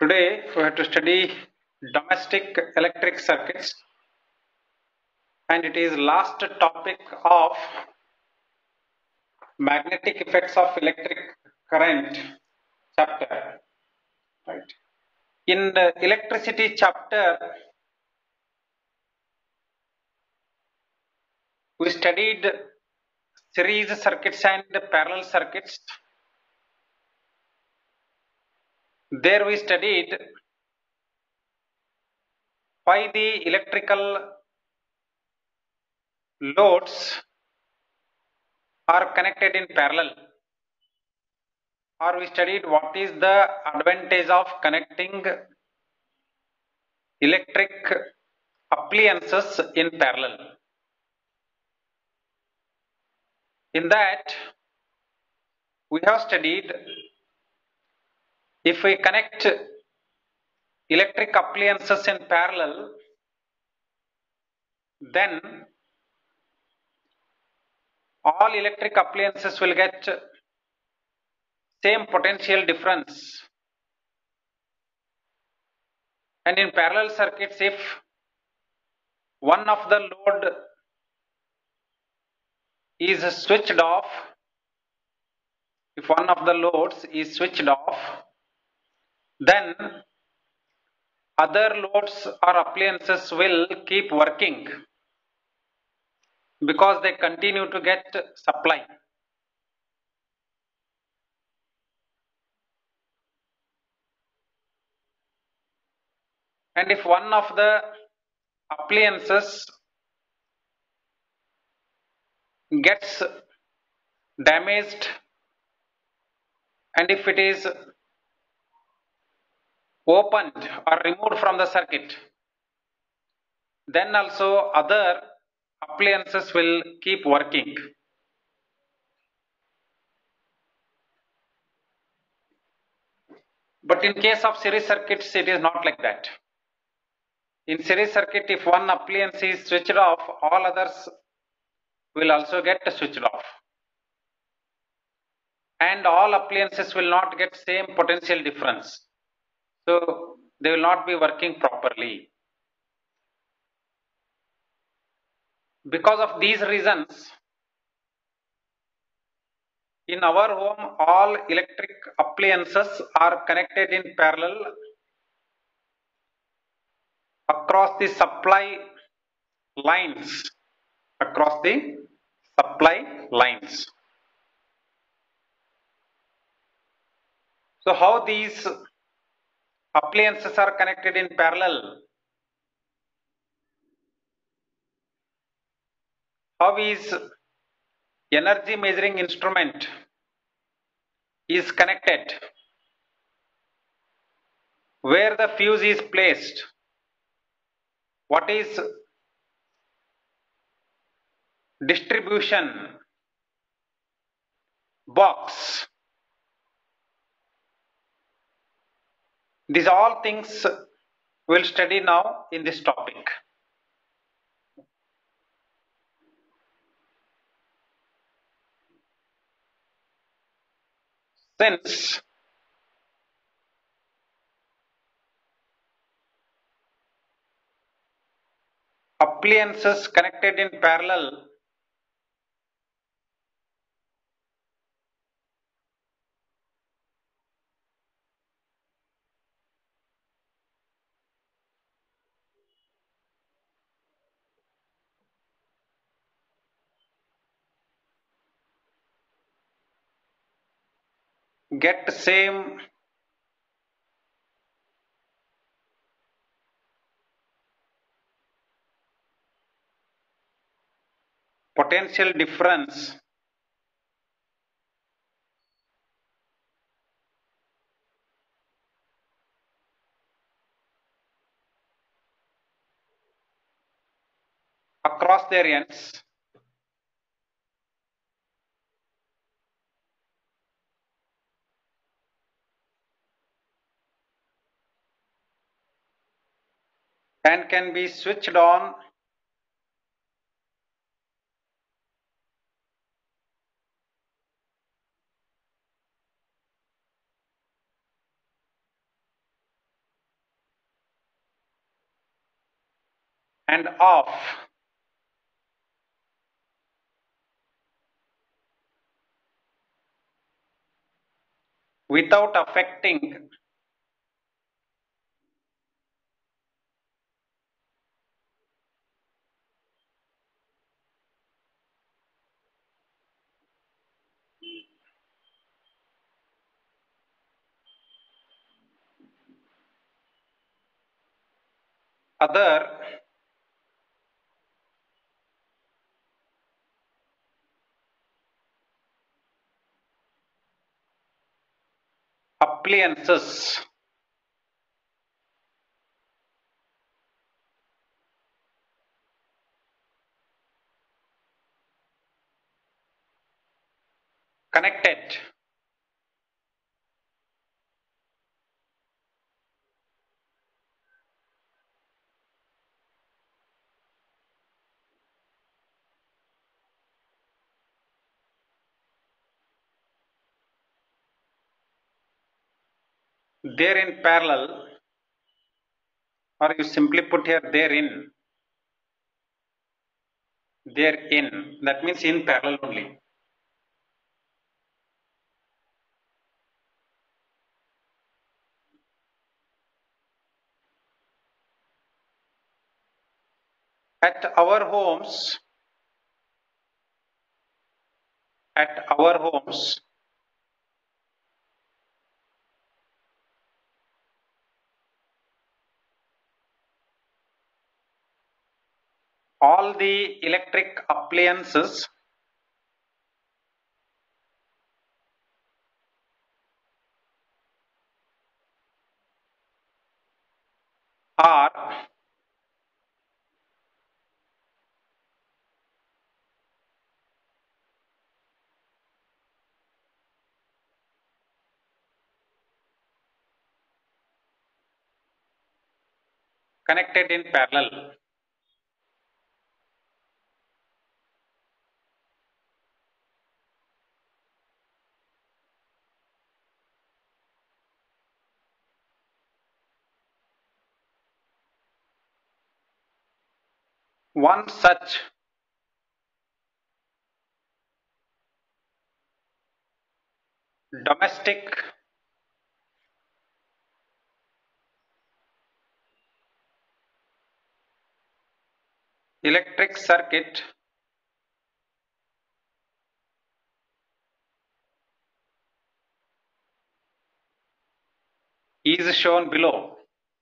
Today we have to study domestic electric circuits, and it is last topic of magnetic effects of electric current chapter. Right. In the electricity chapter, we studied series circuits and parallel circuits. There we studied why the electrical loads are connected in parallel, or we studied what is the advantage of connecting electric appliances in parallel. In that, we have studied if we connect electric appliances in parallel, then all electric appliances will get same potential difference. And in parallel circuits, if one of the load is switched off, if one of the loads is switched off, then other loads or appliances will keep working because they continue to get supply. And if one of the appliances gets damaged, and if it is opened or removed from the circuit, then also other appliances will keep working. But in case of series circuits, it is not like that. In series circuit, if one appliance is switched off, all others will also get switched off. And all appliances will not get same potential difference. So they will not be working properly. Because of these reasons, in our home, all electric appliances are connected in parallel across the supply lines. Across the supply lines. So how these appliances are connected in parallel? How is energy measuring instrument is connected? Where the fuse is placed? What is distribution box? These all things we'll study now in this topic. Since appliances connected in parallel get same potential difference across their ends, and can be switched on and off without affecting other appliances connected there in parallel, or you simply put here therein, therein, that means in parallel only. At our homes, at our homes, all the electric appliances are connected in parallel. One such domestic electric circuit is shown below.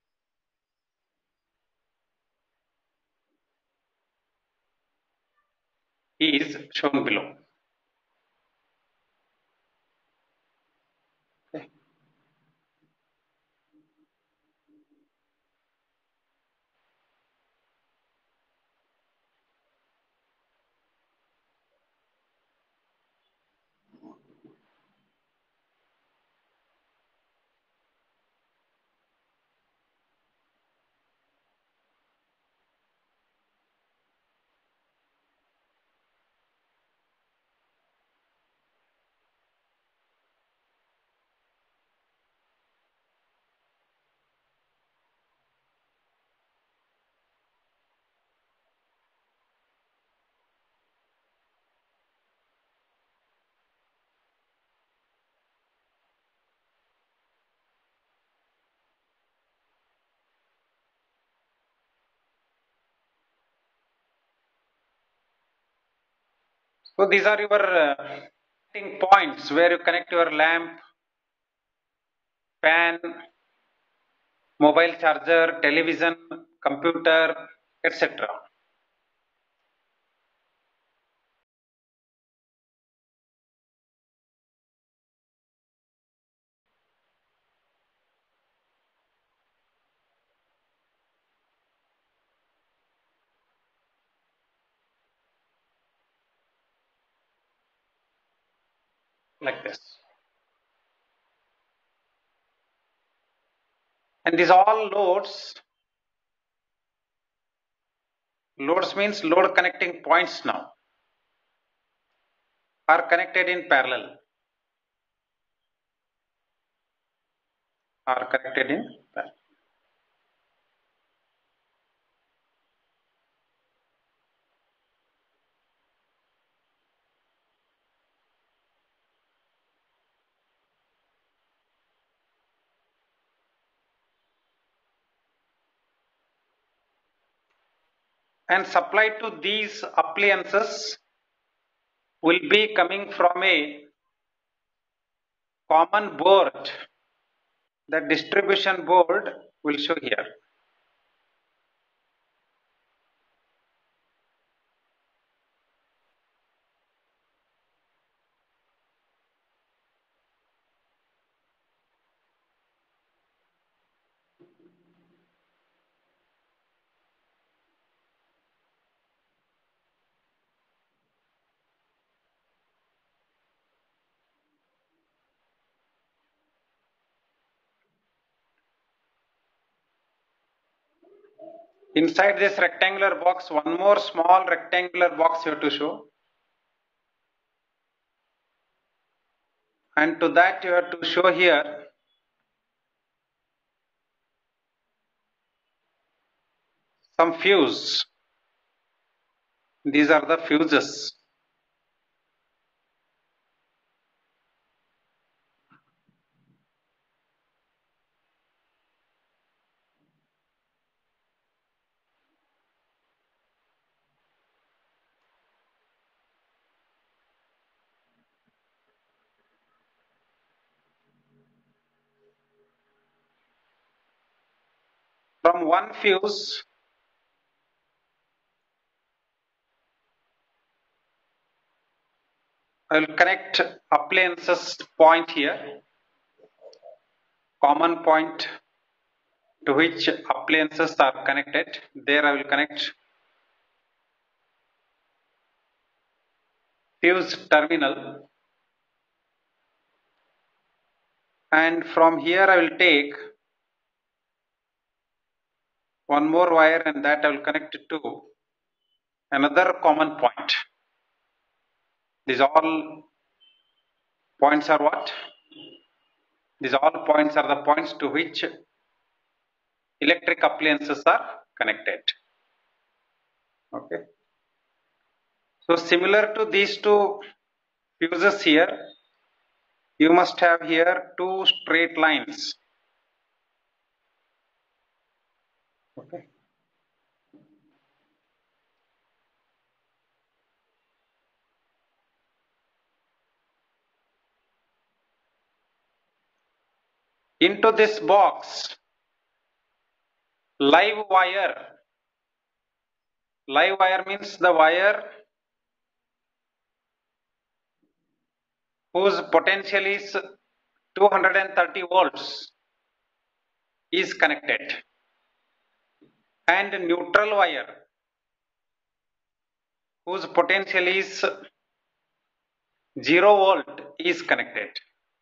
Is shown below. Okay. So these are your connecting points where you connect your lamp, fan, mobile charger, television, computer, etc. Like this. And these all loads means load connecting points now, are connected in parallel. Are connected in parallel. and supply to these appliances will be coming from a common board. The distribution board will show here. Inside this rectangular box, one more small rectangular box you have to show. And to that you have to show here some fuse. These are the fuses. From one fuse, I will connect appliances point here, common point to which appliances are connected. There I will connect fuse terminal, and from here I will take one more wire and that I will connect it to another common point. These all points are what? These all points are the points to which electric appliances are connected. Okay. So similar to these two fuses here, you must have here two straight lines. Okay. Into this box, live wire means the wire whose potential is 230 volts is connected, and neutral wire whose potential is 0 volt is connected.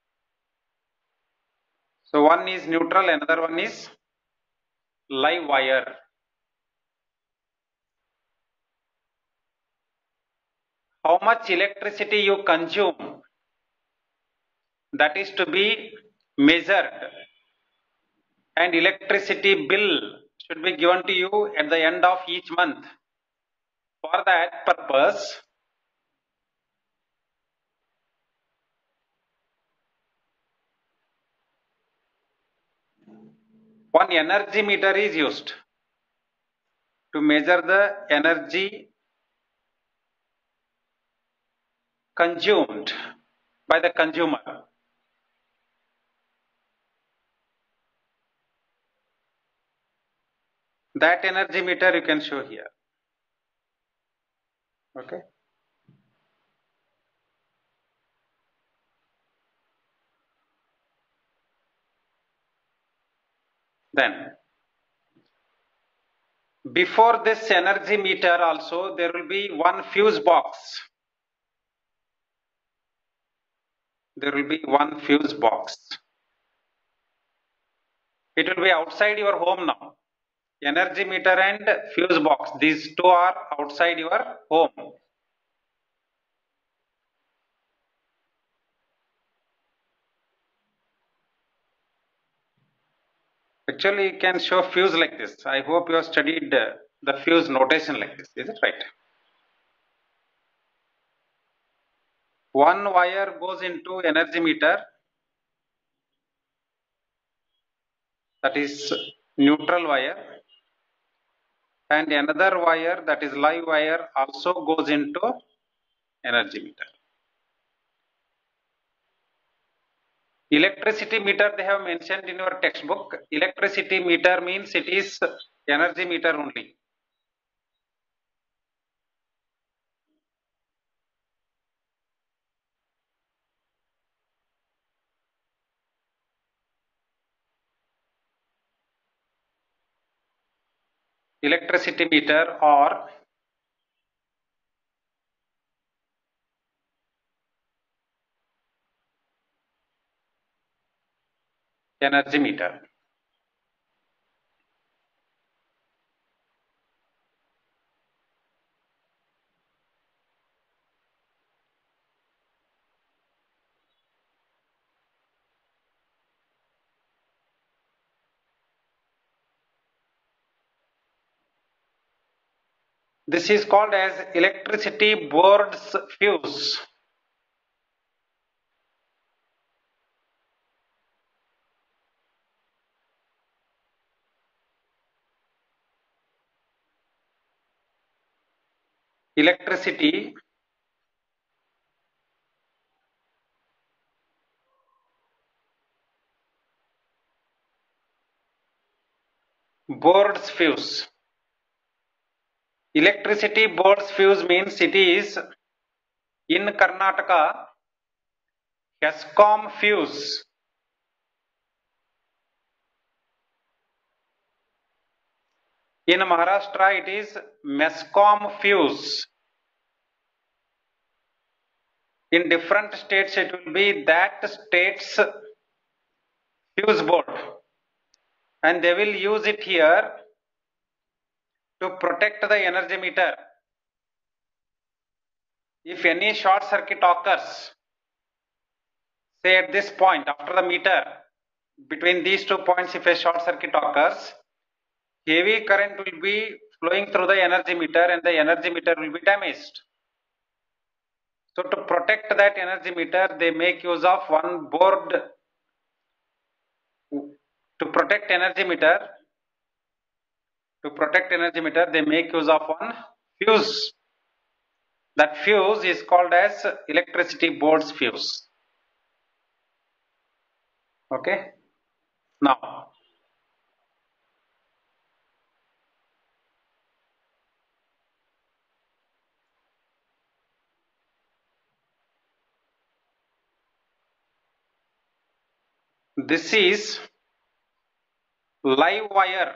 So one is neutral, another one is live wire. How much electricity you consume, that is to be measured, and electricity bill should be given to you at the end of each month. For that purpose, one energy meter is used to measure the energy consumed by the consumer. That energy meter you can show here. Okay. Then, before this energy meter also, there will be one fuse box. There will be one fuse box. It will be outside your home now. Energy meter and fuse box, these two are outside your home. Actually, you can show fuse like this. I hope you have studied the fuse notation like this. Is it right? One wire goes into energy meter, that is neutral wire, and another wire, that is live wire, also goes into energy meter. Electricity meter they have mentioned in your textbook. Electricity meter means it is energy meter only. Electricity meter or energy meter. This is called as electricity board's fuse. Electricity board's fuse. Electricity board's fuse means it is in Karnataka HESCOM fuse. In Maharashtra it is MESCOM fuse. In different states it will be that state's fuse board, and they will use it here to protect the energy meter. If any short circuit occurs, say at this point after the meter, between these 2 points, if a short circuit occurs, heavy current will be flowing through the energy meter and the energy meter will be damaged. So to protect that energy meter, they make use of one board. To protect energy meter, they make use of one fuse. That fuse is called as electricity board's fuse. Okay. Now, this is live wire.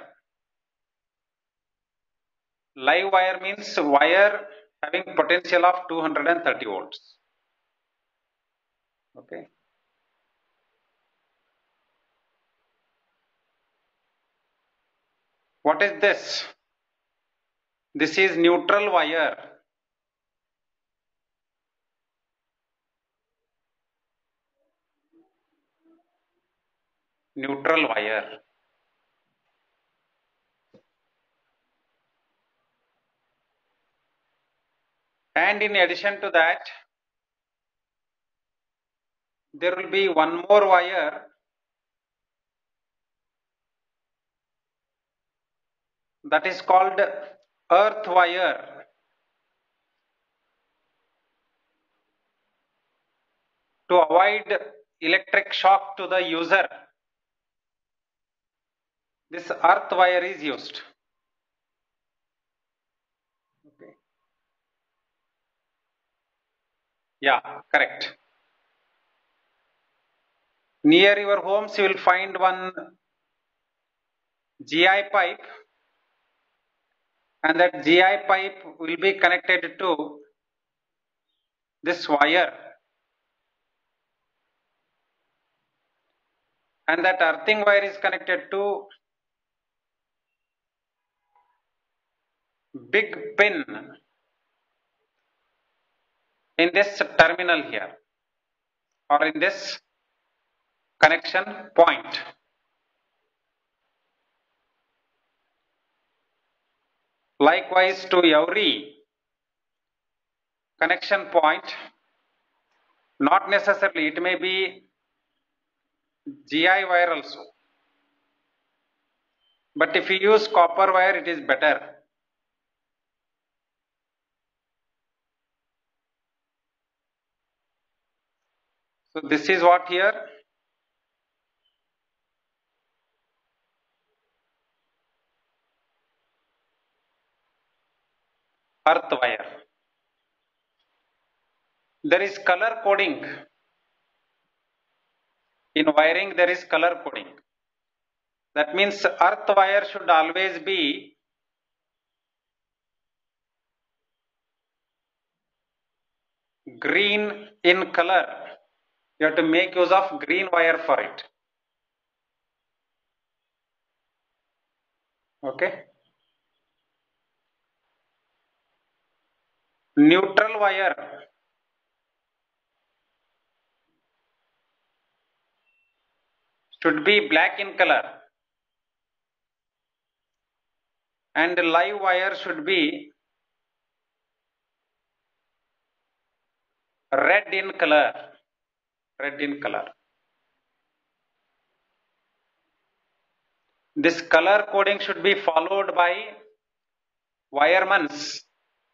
Live wire means wire having potential of 230 volts. Okay. What is this? This is neutral wire. Neutral wire. And in addition to that, there will be one more wire, that is called earth wire. To avoid electric shock to the user, this earth wire is used. Okay. Yeah, correct. Near your homes you will find one GI pipe, and that GI pipe will be connected to this wire, and that earthing wire is connected to big pin in this terminal here, or in this connection point. Likewise, to every connection point, not necessarily, it may be GI wire also, but if you use copper wire, it is better. So this is what here? Earth wire. There is color coding. In wiring there is color coding. That means earth wire should always be green in color. You have to make use of green wire for it. Okay. Neutral wire should be black in color, and live wire should be red in color. Red in color. This color coding should be followed by wiremans.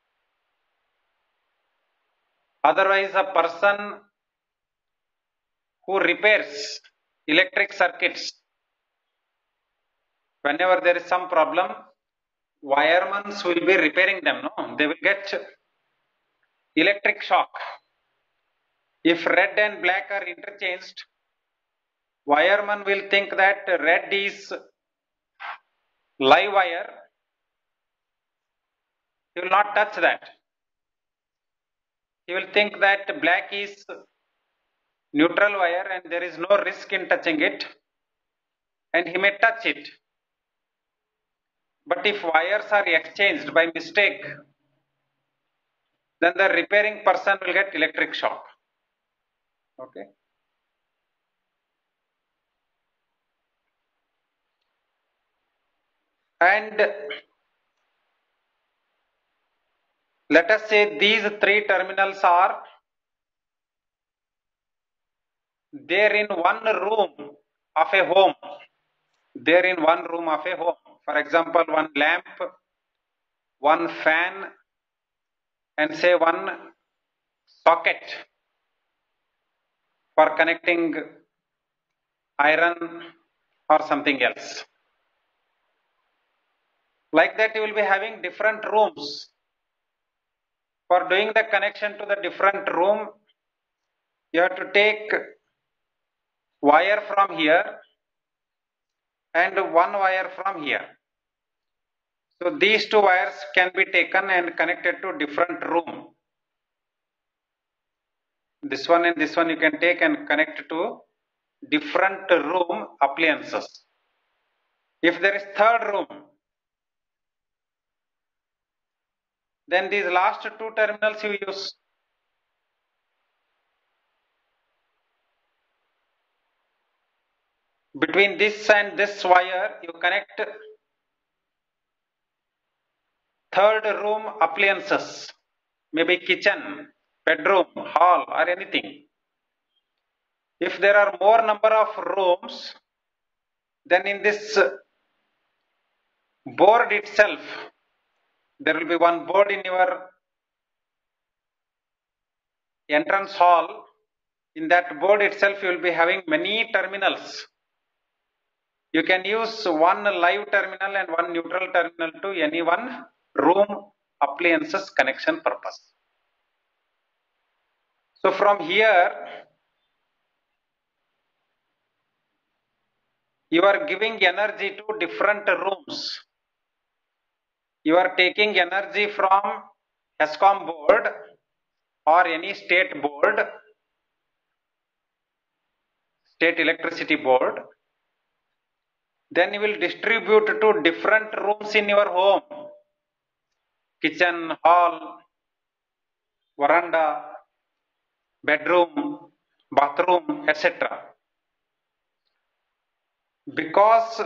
Otherwise, a person who repairs electric circuits, whenever there is some problem, wiremans will be repairing them. No, they will get electric shock. If red and black are interchanged, wireman will think that red is live wire. He will not touch that. He will think that black is neutral wire and there is no risk in touching it, and he may touch it. But if wires are exchanged by mistake, then the repairing person will get electric shock. Okay. And let us say these three terminals are there in one room of a home. There in one room of a home. For example, one lamp, one fan, and say one socket for connecting iron or something else. Like that, you will be having different rooms. For doing the connection to the different room, you have to take wire from here and one wire from here. So these two wires can be taken and connected to different room. This one and this one you can take and connect to different room appliances. If there is third room, then these last two terminals you use. Between this and this wire, you connect third room appliances, maybe kitchen, bedroom, hall, or anything. If there are more number of rooms, then in this board itself, there will be one board in your entrance hall. In that board itself, you will be having many terminals. You can use one live terminal and one neutral terminal to any one room appliances connection purpose. So from here, you are giving energy to different rooms. You are taking energy from ESCOM board or any state board, state electricity board. Then you will distribute to different rooms in your home. Kitchen, hall, veranda, bedroom, bathroom, etc. Because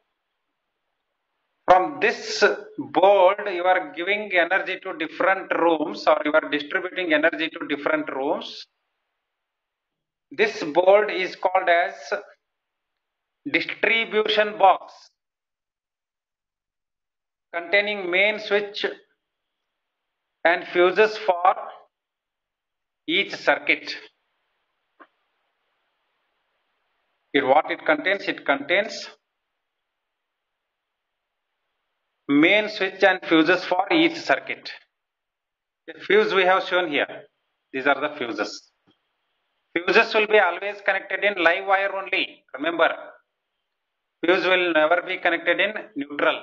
from this board you are giving energy to different rooms, or you are distributing energy to different rooms. This board is called as distribution box, containing main switch and fuses for each circuit. What it contains? It contains main switch and fuses for each circuit. The fuse we have shown here. These are the fuses. Fuses will be always connected in live wire only. Remember, fuse will never be connected in neutral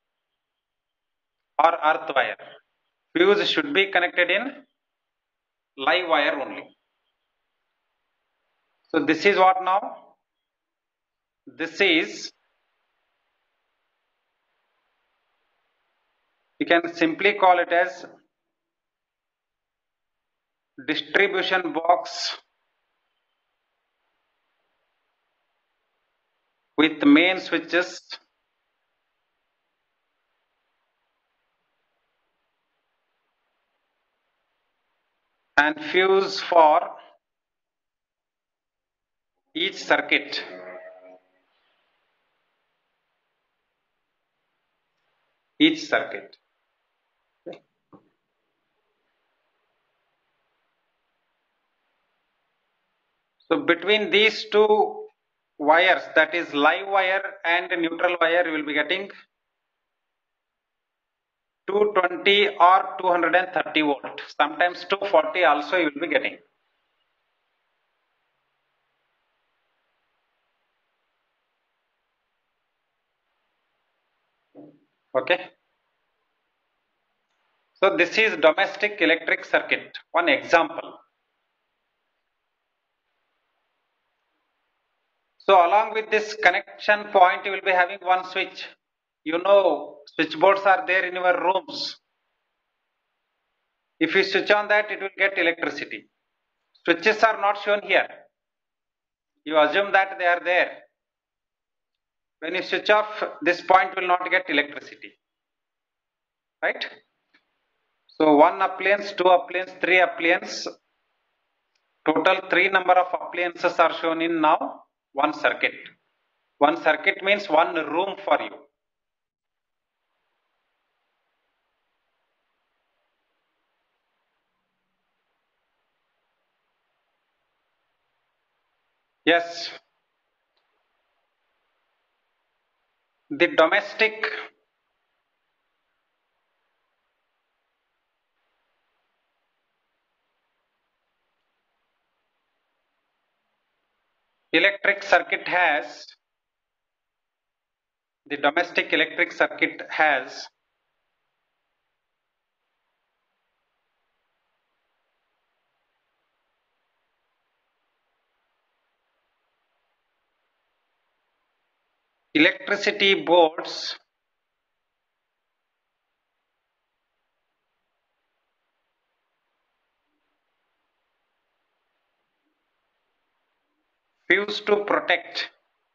or earth wire. Fuse should be connected in live wire only. So this is what now? This is, you can simply call it as distribution box with main switches and fuse for each circuit. Each circuit. So between these two wires, that is live wire and neutral wire, you will be getting 220 or 230 volt. Sometimes 240 also you will be getting. Okay. So this is domestic electric circuit. One example. So along with this connection point, you will be having one switch. You know, switchboards are there in your rooms. If you switch on that, it will get electricity. Switches are not shown here. You assume that they are there. When you switch off, this point will not get electricity. Right? So one appliance, two appliance, three appliance. Total 3 number of appliances are shown in now one circuit. One circuit means one room for you. Yes. The domestic electric circuit has, the domestic electric circuit has electricity boards fused to protect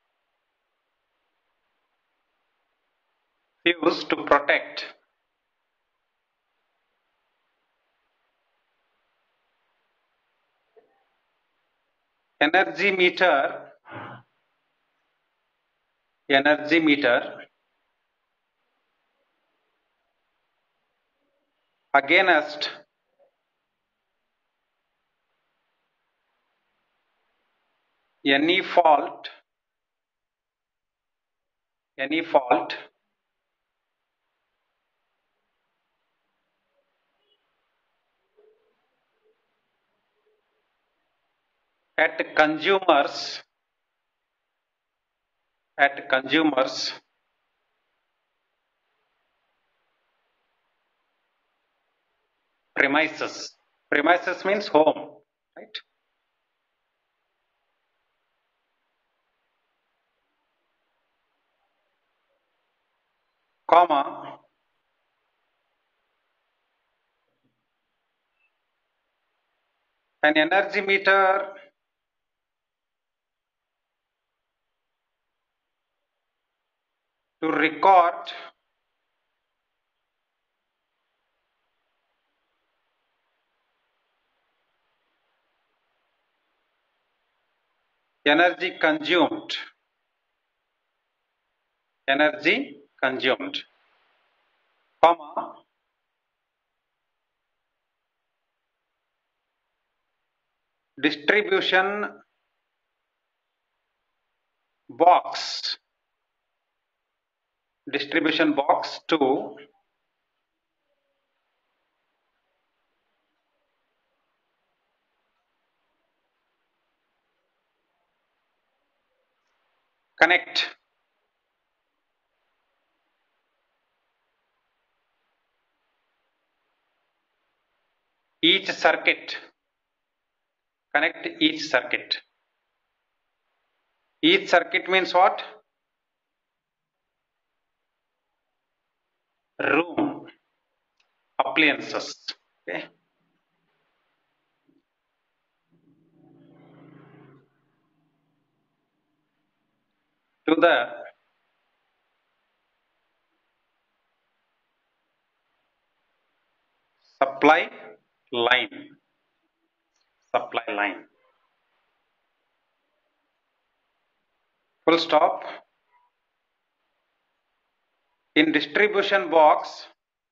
energy meter against any fault at consumers premises. Premises means home, right? Comma, an energy meter to record energy consumed, comma, distribution box, distribution box to connect each circuit. Connect each circuit. Each circuit means what? Room, appliances. Okay. To the supply line. Supply line. Full stop. In distribution box,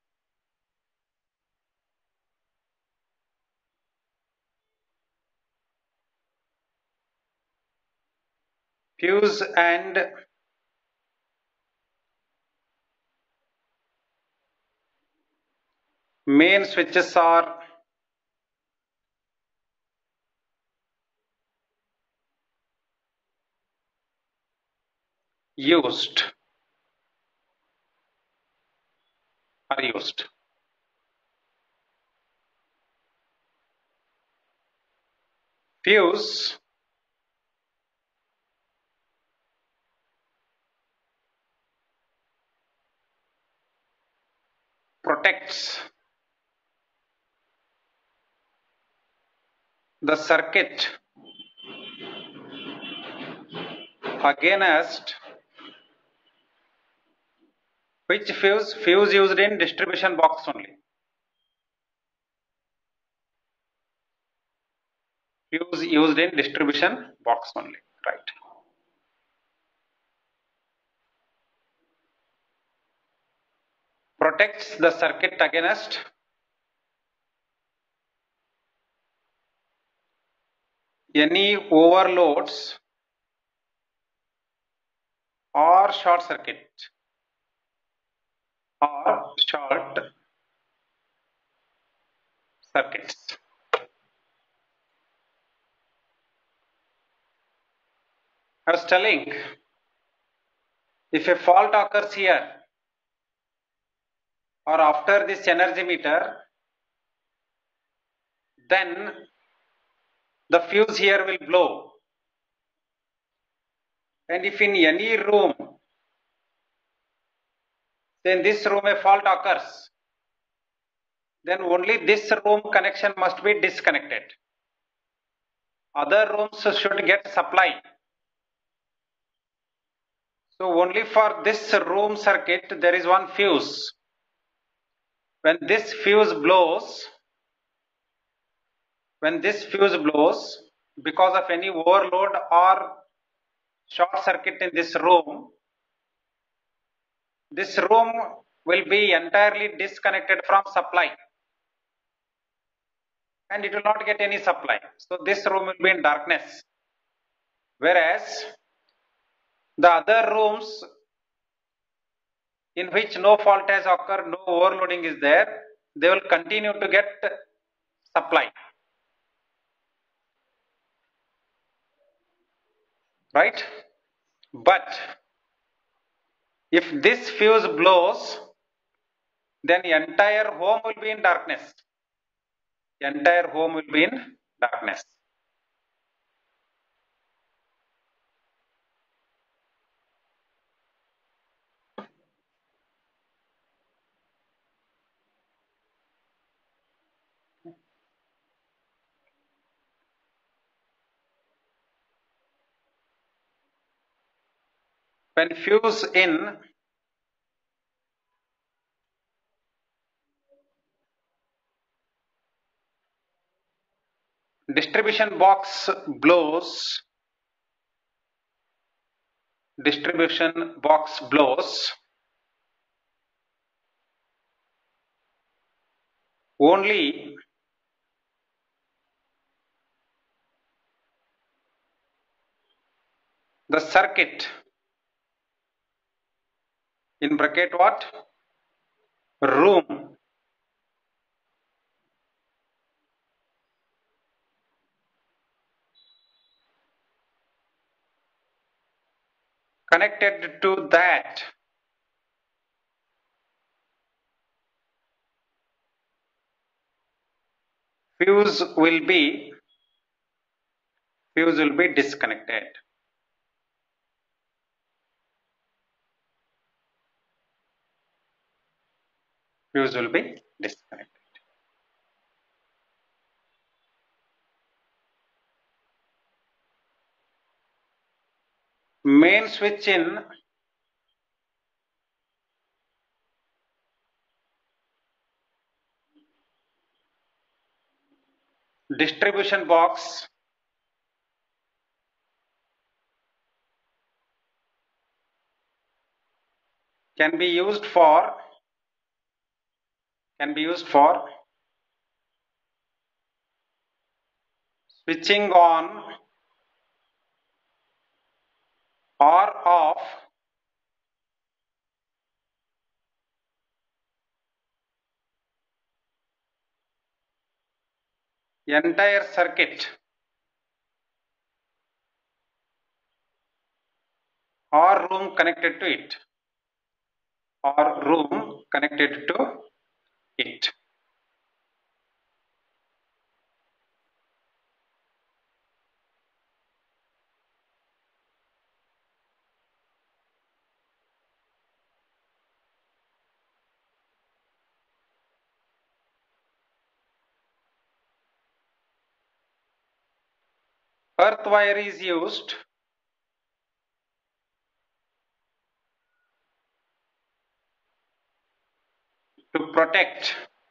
fuse and main switches are used. Fuse protects the circuit against which fuse? Fuse used in distribution box only. Fuse used in distribution box only, right? Protects the circuit against any overloads or short circuit or short circuits. I was telling, if a fault occurs here or after this energy meter, then the fuse here will blow. And if in any room, then this room a fault occurs, then only this room connection must be disconnected. Other rooms should get supply. So only for this room circuit there is one fuse. When this fuse blows, because of any overload or short circuit in this room will be entirely disconnected from supply and it will not get any supply. So this room will be in darkness. Whereas the other rooms in which no fault has occurred, no overloading is there, they will continue to get supply. Right? But if this fuse blows, then the entire home will be in darkness. The entire home will be in darkness. When fuse in, distribution box blows, only the circuit, in bracket what? Room. Connected to that fuse will be disconnected. Fuse will be disconnected. Main switch in distribution box can be used for switching on or off entire circuit or room connected to it, Earth wire is used to protect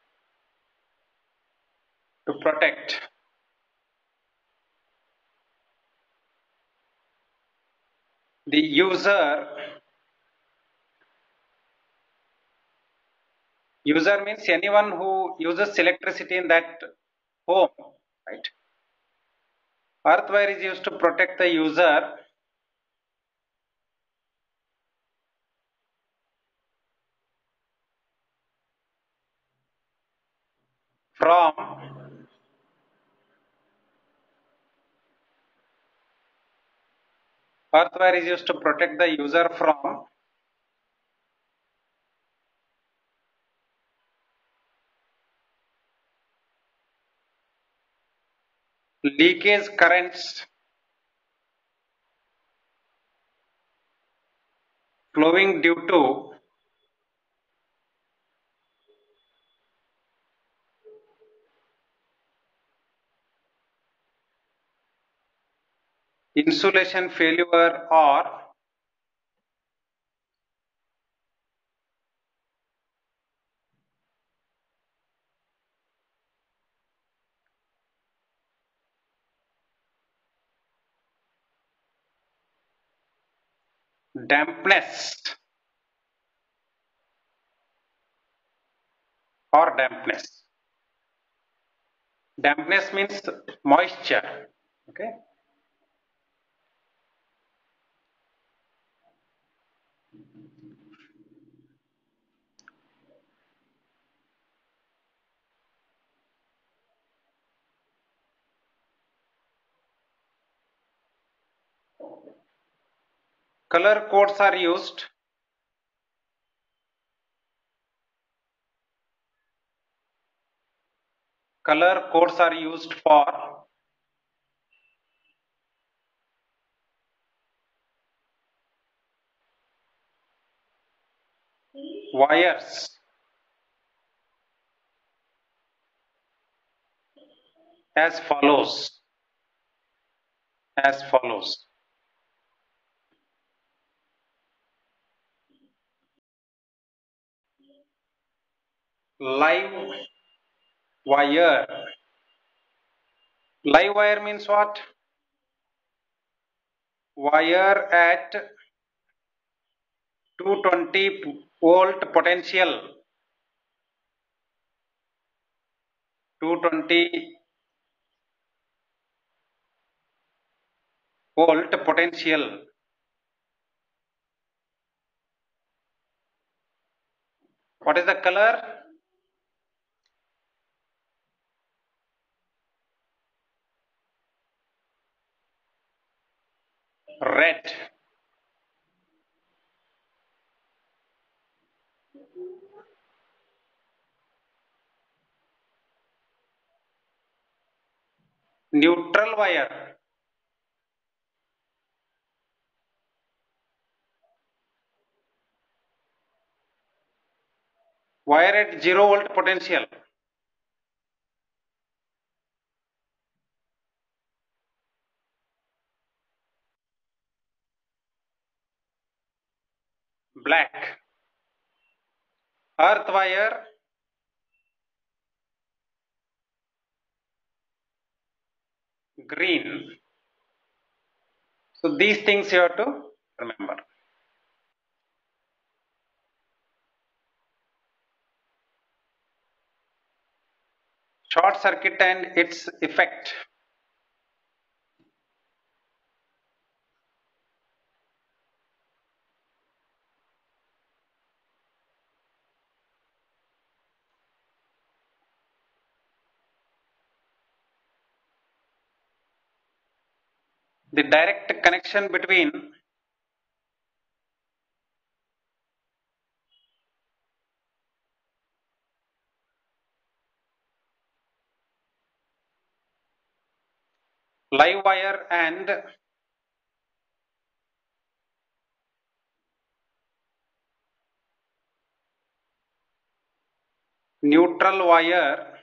the user. User means anyone who uses electricity in that home, right? Earth wire is used to protect the user from leakage currents flowing due to insulation failure or dampness dampness. Dampness means moisture. Okay. Color codes are used for wires as follows. Live wire. Live wire means what? Wire at 220 volt potential. 220 volt potential What is the color? Red. Neutral wire. Wire at 0 volt potential. Black. Earth wire. Green. So these things you have to remember. Short circuit and its effect. The direct connection between live wire and neutral wire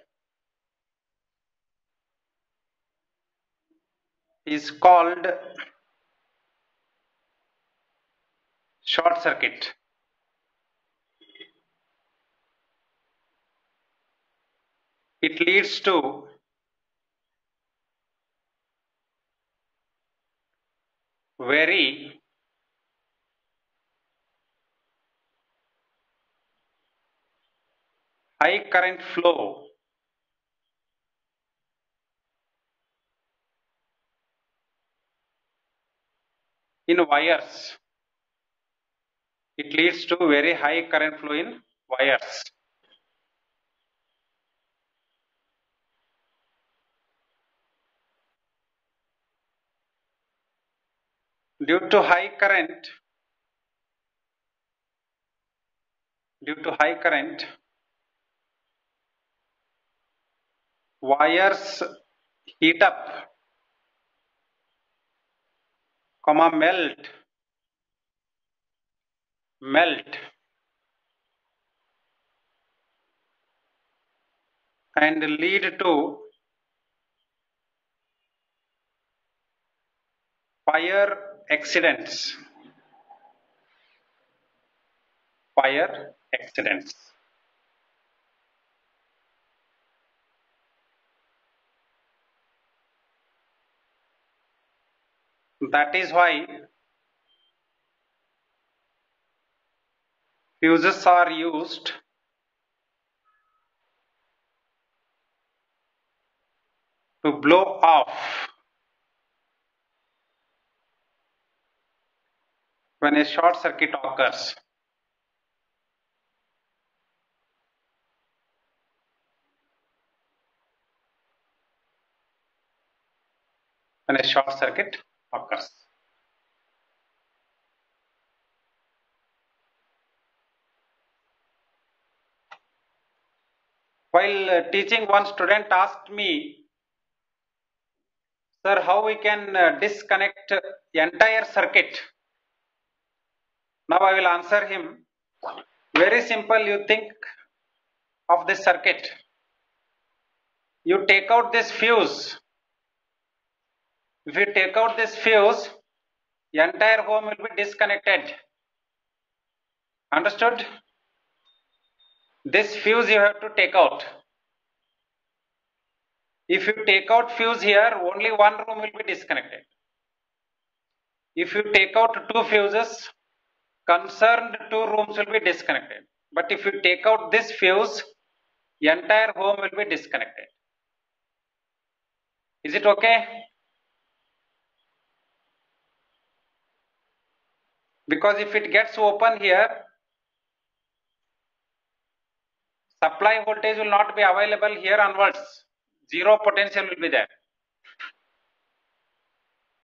is called short circuit. It leads to very high current flow in wires. It leads to very high current flow in wires. Due to high current, wires heat up, melt and lead to fire accidents. Fire accidents. That is why fuses are used to blow off when a short circuit occurs. When a short circuit occurs. While teaching, one student asked me, sir, how we can disconnect the entire circuit? Now I will answer him. Very simple. You think of this circuit. You take out this fuse. If you take out this fuse, the entire home will be disconnected. Understood? This fuse you have to take out. If you take out fuse here, only one room will be disconnected. If you take out two fuses, concerned two rooms will be disconnected. But if you take out this fuse, the entire home will be disconnected. Is it okay? Because if it gets open here, supply voltage will not be available here onwards. Zero potential will be there.